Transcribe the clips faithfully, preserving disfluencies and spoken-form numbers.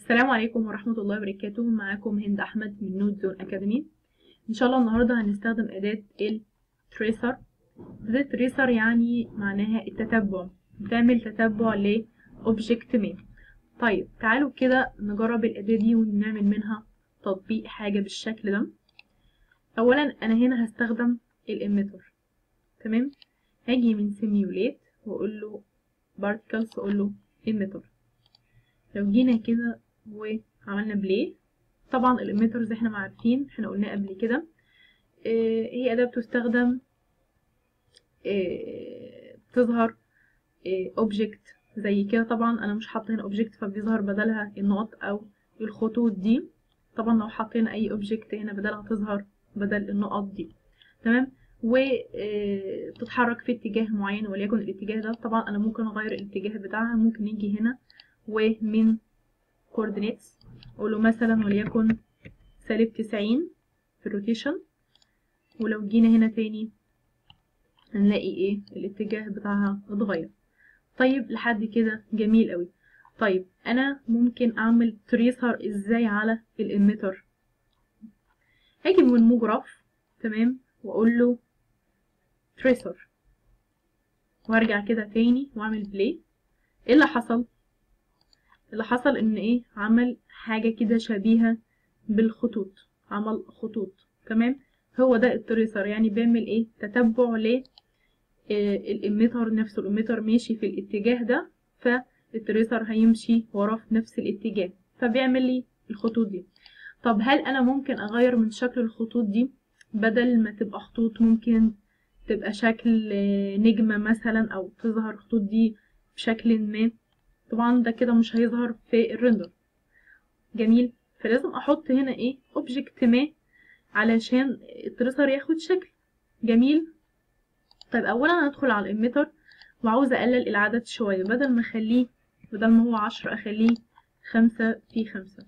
السلام عليكم ورحمة الله وبركاته. معاكم هند أحمد من نود زون أكاديمي. إن شاء الله النهاردة هنستخدم أداة التريسر. أداة التريسر يعني معناها التتبع، بتعمل تتبع لأوبجكت ما. طيب تعالوا كده نجرب الأداة دي ونعمل منها تطبيق حاجة بالشكل ده. أولا أنا هنا هستخدم الإميتر، تمام. هاجي من سيميوليت وأقول له بارتكلز وأقول له إميتر. لو جينا كده وعملنا بلاي، طبعا الاميتر زي احنا ما عارفين احنا قلناه قبل كده، اه هي اداة بتستخدم اه بتظهر اوبجكت اه زي كده. طبعا انا مش حاطه هنا اوبجكت فبيظهر بدلها النقط او الخطوط دي. طبعا لو حطينا اي اوبجكت هنا بدلها تظهر بدل النقط دي، تمام. وبتتحرك في اتجاه معين وليكن الاتجاه ده. طبعا انا ممكن اغير الاتجاه بتاعها، ممكن نيجي هنا ومن coordinates اقوله مثلا وليكن سالب تسعين في الروتيشن، ولو جينا هنا تاني هنلاقي ايه الاتجاه بتاعها اتغير. طيب لحد كده جميل قوي. طيب انا ممكن اعمل تريسر ازاي على الاميتر؟ هاجي من المجرف، تمام، واقول له تريسر وارجع كده تاني واعمل بلاي. ايه اللي حصل؟ اللي حصل ان ايه عمل حاجة كده شبيهة بالخطوط، عمل خطوط، تمام. هو ده التريسر، يعني بيعمل ايه تتبع ل الاميتر نفسه. الاميتر ماشي في الاتجاه ده فالتريسر هيمشي وراه في نفس الاتجاه فبيعمل لي الخطوط دي. طب هل انا ممكن اغير من شكل الخطوط دي؟ بدل ما تبقى خطوط ممكن تبقى شكل نجمة مثلا، او تظهر الخطوط دي بشكل ما. طبعا ده كده مش هيظهر في الريندر. جميل. فلازم احط هنا ايه اوبجكت ما علشان التريسر ياخد شكل جميل. طيب اولا هندخل على الاميتر وعاوزه اقلل العدد شويه، بدل ما اخليه بدل ما هو عشرة اخليه خمسة في خمسة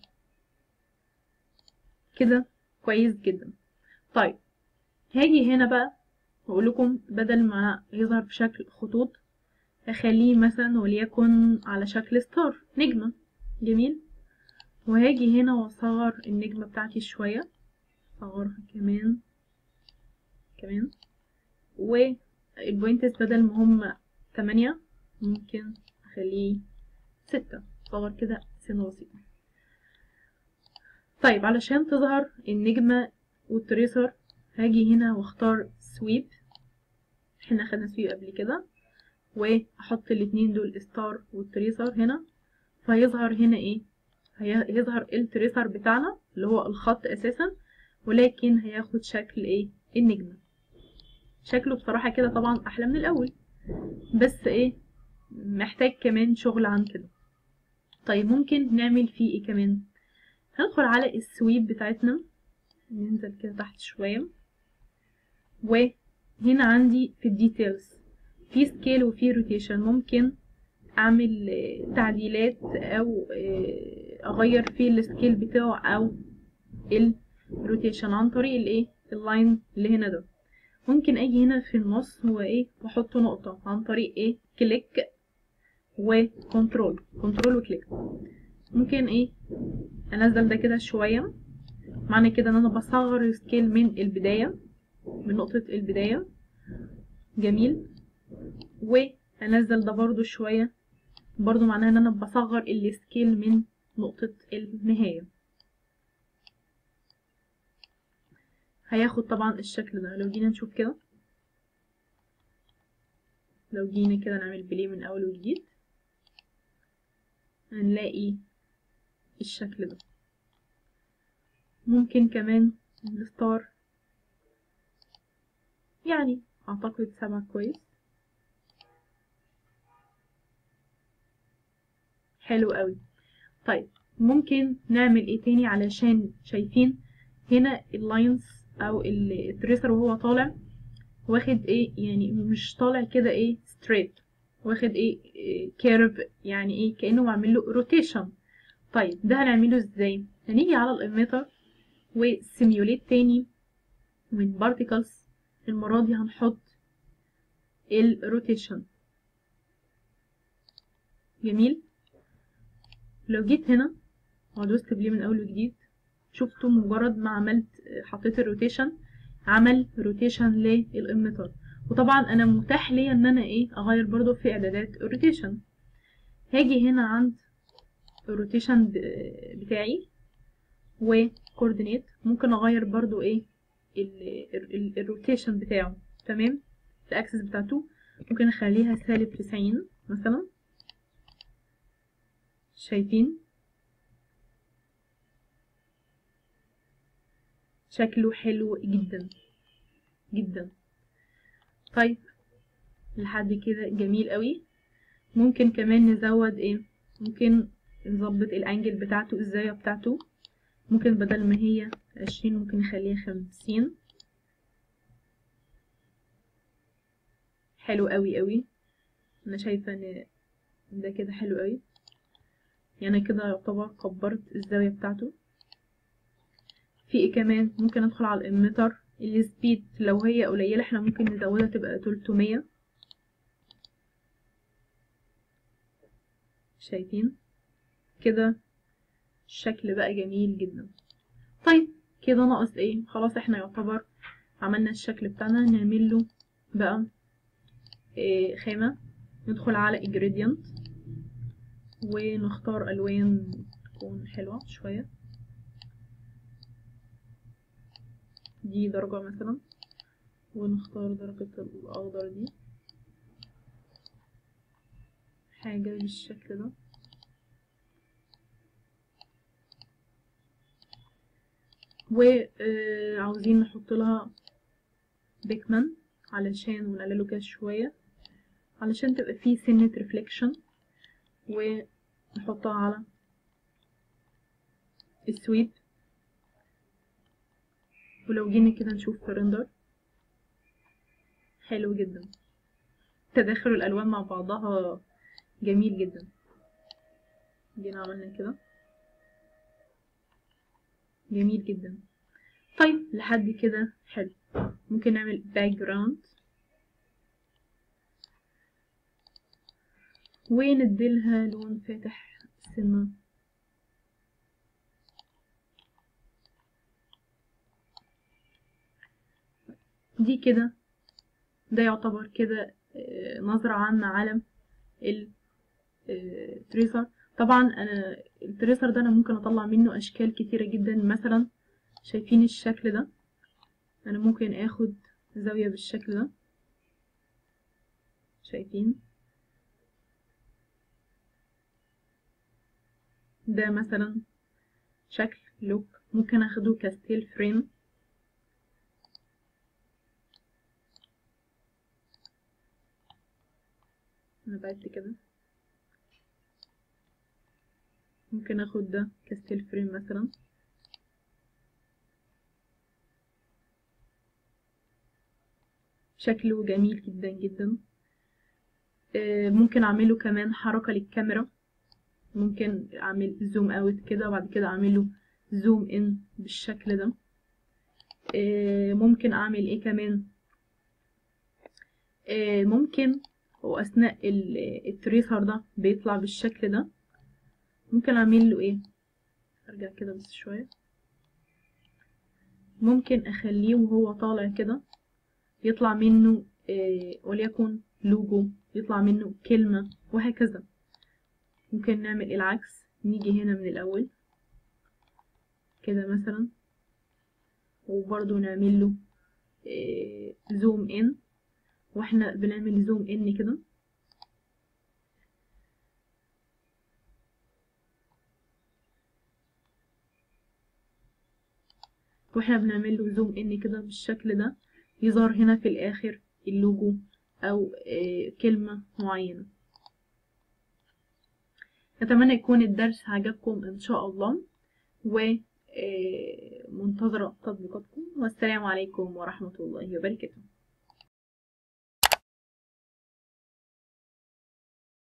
كده، كويس جدا. طيب هاجي هنا بقى واقول لكم بدل ما يظهر بشكل خطوط اخليه مثلا وليكن على شكل ستار، نجمه. جميل. وهاجي هنا واصغر النجمه بتاعتي شويه، اصغرها كمان كمان. والبوينتس بدل ما هم تمانية ممكن اخليه ستة، صغر كده سنة بسيطة. طيب علشان تظهر النجمة والتريسر هاجي هنا واختار سويب، احنا خدنا سويب قبل كده، واحط الاتنين دول ستار والتريسر هنا، فهيظهر هنا ايه هيظهر التريسر بتاعنا اللي هو الخط اساسا، ولكن هياخد شكل ايه النجمة. شكله بصراحة كده طبعا احلى من الاول، بس ايه محتاج كمان شغل عن كده. طيب ممكن نعمل فيه ايه كمان؟ هندخل على السويب بتاعتنا، ننزل كده تحت شوية، وهنا عندي في الديتيلز في سكيل وفي روتيشن. ممكن اعمل تعديلات او اغير في السكيل بتاعه او الروتيشن عن طريق الايه اللاين اللي هنا ده. ممكن اجي هنا في النص وايه واحط نقطة عن طريق ايه كليك وكنترول كنترول وكليك. ممكن ايه انزل ده كده شوية، معنى كده ان انا بصغر السكيل من البداية، من نقطة البداية. جميل. وانزل ده برضو شوية، برضو معناها ان انا بصغر السكيل من نقطة النهاية. هياخد طبعا الشكل ده. لو جينا نشوف كده، لو جينا كده نعمل بلاي من اول وجديد هنلاقي الشكل ده. ممكن كمان الستار، يعني اعتقد سبعة كويس، حلو قوي. طيب ممكن نعمل ايه تاني؟ علشان شايفين هنا اللاينز او التريسر وهو طالع واخد ايه، يعني مش طالع كده ايه ستريت، واخد ايه كيرف، يعني ايه كأنه معمل له روتيشن. طيب ده هنعمله ازاي؟ هنيجي على الاميتر وسيميوليت تاني من بارتيكلز، المرة دي هنحط الروتيشن. جميل. لو جيت هنا ودوست بليه من اول وجديد، شفتوا مجرد ما عملت حطيت الروتيشن عمل روتيشن للإميتر. وطبعا انا متاح لي ان انا ايه اغير برضو في اعدادات الروتيشن. هاجي هنا عند الروتيشن بتاعي وكوردينيت، ممكن اغير برضو ايه الروتيشن بتاعه. تمام، الاكسس بتاعته ممكن اخليها سالب تسعين مثلا. شايفين شكله حلو جدا جدا. طيب لحد كده جميل قوي. ممكن كمان نزود ايه، ممكن نظبط الانجل بتاعته، الزاوية بتاعته. ممكن بدل ما هي عشرين ممكن نخليها خمسين. حلو قوي قوي. انا شايفة ان ده كده حلو قوي، يعني كده يعتبر كبرت الزاوية بتاعته. في ايه كمان، ممكن ادخل على الاميتر، السبيد لو هي قليلة احنا ممكن نزودها تبقى تلتمية. شايفين كده الشكل بقى جميل جدا. طيب كده ناقص ايه، خلاص احنا يعتبر عملنا الشكل بتاعنا. نعمل له بقى إيه خامة. ندخل على ingredient ونختار الوان تكون حلوة شوية، دي درجة مثلا، ونختار درجة الاخضر دي، حاجة بالشكل ده. وعاوزين نحط لها بيكمان علشان ونقلله كده شوية علشان تبقى فيه سنة ريفليكشن، ونحطها على السويب. ولو جينا كده نشوف في الرندر حلو جدا، تداخل الالوان مع بعضها جميل جدا. جينا عملنا كده جميل جدا. طيب لحد كده حلو. ممكن نعمل باك جراوند ونديلها لون فاتح سنة. دي كده ده يعتبر كده نظرة عامة على التريسر. طبعا انا التريسر ده انا ممكن اطلع منه اشكال كتيرة جدا. مثلا شايفين الشكل ده، انا ممكن اخد زاوية بالشكل ده. شايفين ده مثلا شكل لوك، ممكن اخده كستيل فريم. انا بعدت كده، ممكن اخد ده كستيل فريم مثلا. شكله جميل جدا جدا. ممكن اعمله كمان حركة للكاميرا، ممكن اعمل زوم اوت كده وبعد كده اعمله زوم ان بالشكل ده. ممكن اعمل ايه كمان، ممكن واثناء التريسر ده بيطلع بالشكل ده ممكن اعمل له ايه، ارجع كده بس شوية، ممكن اخليه وهو طالع كده يطلع منه وليكن لوجو، يطلع منه كلمة وهكذا. ممكن نعمل العكس، نيجي هنا من الاول كده مثلا وبرضو نعمل له زوم ان، واحنا بنعمل زوم ان كده واحنا بنعمل له زوم ان كده بالشكل ده يظهر هنا في الاخر اللوجو او كلمة معينة. اتمنى يكون الدرس عجبكم ان شاء الله، ومنتظرة تطبيقاتكم، والسلام عليكم ورحمة الله وبركاته.